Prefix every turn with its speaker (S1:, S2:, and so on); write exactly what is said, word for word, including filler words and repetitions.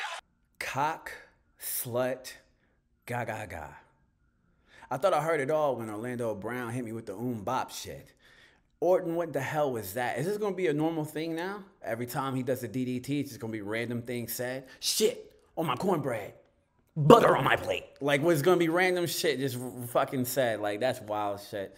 S1: Cock, slut, ga ga ga. I thought I heard it all when Orlando Brown hit me with the oom bop shit. Orton, what the hell was that? Is this gonna be a normal thing now? Every time he does a D D T, it's just gonna be random things said. Shit on my cornbread, butter on my plate. Like, what's gonna be random shit just fucking said? Like, that's wild shit.